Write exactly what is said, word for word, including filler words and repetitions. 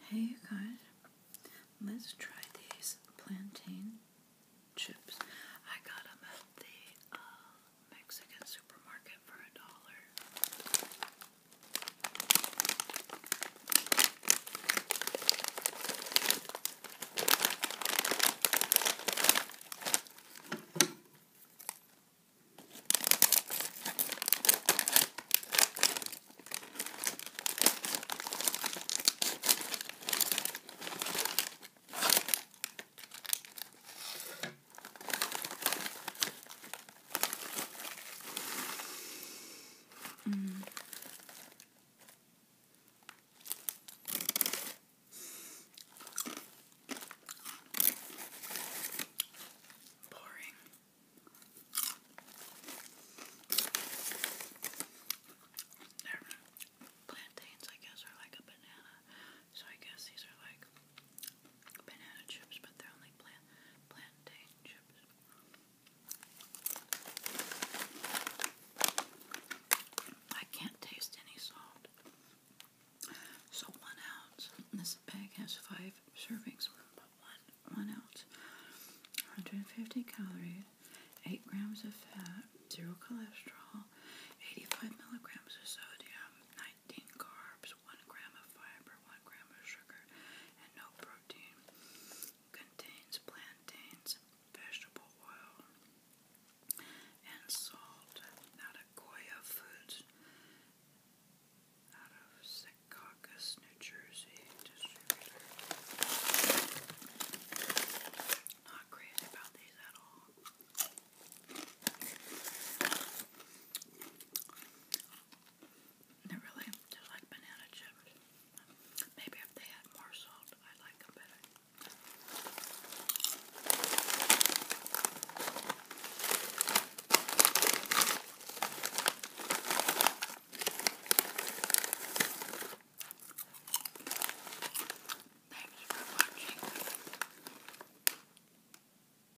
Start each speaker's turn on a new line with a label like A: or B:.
A: Hey you guys, let's try these plantain chips. I got them at the uh, Mexican supermarket for a dollar. Mm. Boring. They're plantains, I guess, are like a banana. So I guess these are like banana chips, but they're only plant plantain chips. I can't taste any salt. So one ounce. This bag has five servings, but one one ounce. one hundred fifty calories, eight grams of fat, zero cholesterol, eighty-five milligrams of sodium.